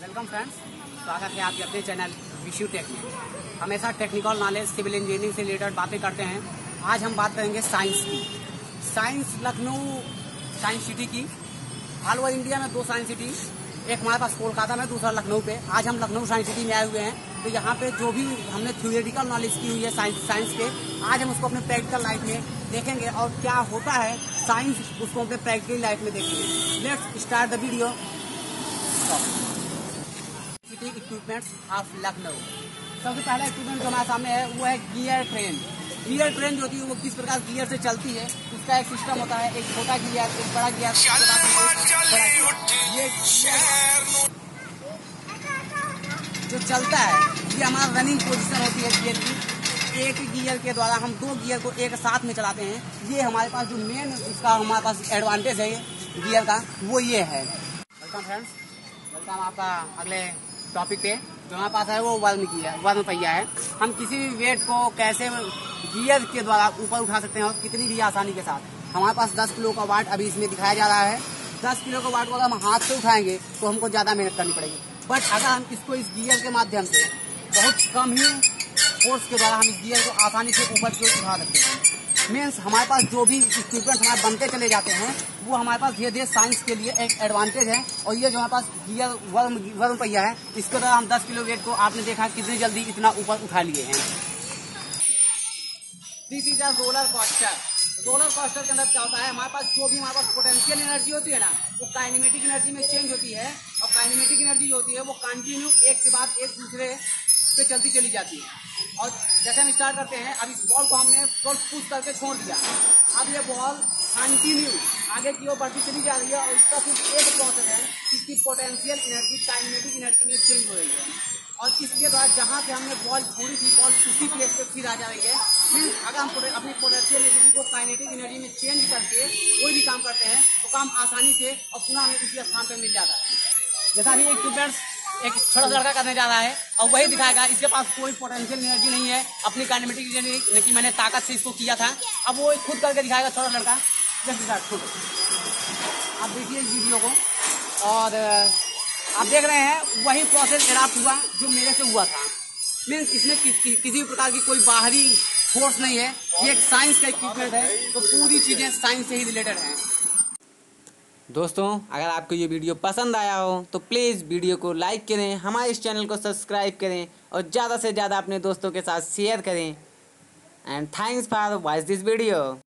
Welcome friends, स्वागत है आपके अपने चैनल विशु टेक में। हमेशा टेक्निकल नॉलेज, सिविल इंजीनियरिंग से रिलेटेड बातें करते हैं। आज हम बात करेंगे साइंस की। साइंस लखनऊ साइंस सिटी की। ऑल ओवर इंडिया में 2 साइंस सिटी, एक हमारे पास कोलकाता में, दूसरा लखनऊ पे। आज हम लखनऊ साइंस सिटी में आए हुए हैं। तो यहाँ पे जो भी हमने थ्योरेटिकल नॉलेज की हुई है साइंस के, आज हम उसको अपने प्रैक्टिकल लाइफ में देखेंगे और क्या होता है साइंस, उसको अपने प्रैक्टिकल लाइफ में देखेंगे। Let's start the video. City equipments of Lucknow. सबसे पहला इक्विपमेंट जो हमारे सामने है वो है गियर ट्रेन। गियर ट्रेन जो होती है वो किस प्रकार गियर से चलती है, उसका एक सिस्टम होता है। एक छोटा गियर, एक बड़ा गियर, ये जो चलता है ये हमारा रनिंग पोजीशन होती है गियर की। एक गियर के द्वारा हम 2 गियर को एक साथ में चलाते हैं। ये हमारे पास जो मेन इसका हमारे पास एडवांटेज है गियर का, वो ये है। वेलकम फ्रेंड्स, वेलकम आपका अगले टॉपिक पे। जो हमारे पास है वो वर्म पहिया है। हम किसी भी वेट को कैसे गियर के द्वारा ऊपर उठा सकते हैं और कितनी भी आसानी के साथ। हमारे पास 10 किलो का वाट अभी इसमें दिखाया जा रहा है। 10 किलो का वाट को अगर हम हाथ से उठाएंगे तो हमको ज्यादा मेहनत करनी पड़ेगी। बट अगर हम इसको इस गियर के माध्यम से बहुत कम ही फोर्स के द्वारा हम इस गियर को आसानी से ऊपर की ओर उठा सकते हैं। मीन्स हमारे पास जो भी इक्विपमेंट हमारे बनते चले जाते हैं वो हमारे पास धीरे साइंस के लिए एक एडवांटेज है। और ये जो हमारे पास गियर वर्म पहिया है, इसके द्वारा हम 10 किलो वेट को आपने देखा कितनी जल्दी इतना ऊपर उठा लिए हैं। This is a roller coaster. Roller coaster के अंदर क्या होता है, हमारे पास जो भी हमारे पास पोटेंशियल एनर्जी होती है ना, वो काइनेमेटिक एनर्जी में चेंज होती है। और काइनेमेटिक एनर्जी जो होती है वो कंटिन्यू एक के बाद एक दूसरे पे चलती चली जाती है। और जैसे हम स्टार्ट करते हैं, अब इस बॉल को हमने पुश करके छोड़ दिया। अब ये बॉल कंटिन्यू आगे की ओर बढ़ती चली जा रही है और इसका सिर्फ एक प्रोसेस है, इसकी पोटेंशियल एनर्जी काइनेमेटिक एनर्जी में चेंज हो रही है। और इसके द्वारा जहाँ से हमने बॉल छोड़ी थी, बॉल उसी प्लेस पे फिर आ जा रही है। फिर अगर हम अपनी पोटेंशियल एनर्जी को काइनेटिक एनर्जी में चेंज करके कोई भी काम करते हैं तो काम आसानी से और पुनः हमें उसी स्थान पे मिल जाता है। जैसा अभी एक छोटा लड़का करने जा रहा है और वही दिखाएगा। इसके पास कोई पोटेंशियल एनर्जी नहीं है, अपनी काइनेमेटिक एनर्जी कि मैंने ताकत से इसको किया था। अब वो खुद करके दिखाएगा छोटा लड़का, जस्ट खुद। आप देखिए इस वीडियो को और आप देख रहे हैं वही प्रोसेस एडाप्ट हुआ जो मेरे से हुआ था। मीन्स इसमें किसी भी प्रकार की कोई बाहरी फोर्स नहीं है। ये एक साइंस का इक्विपमेंट है, तो पूरी चीजें साइंस से ही रिलेटेड हैं। दोस्तों, अगर आपको ये वीडियो पसंद आया हो तो प्लीज़ वीडियो को लाइक करें, हमारे इस चैनल को सब्सक्राइब करें और ज़्यादा से ज़्यादा अपने दोस्तों के साथ शेयर करें। And thanks for watch this video.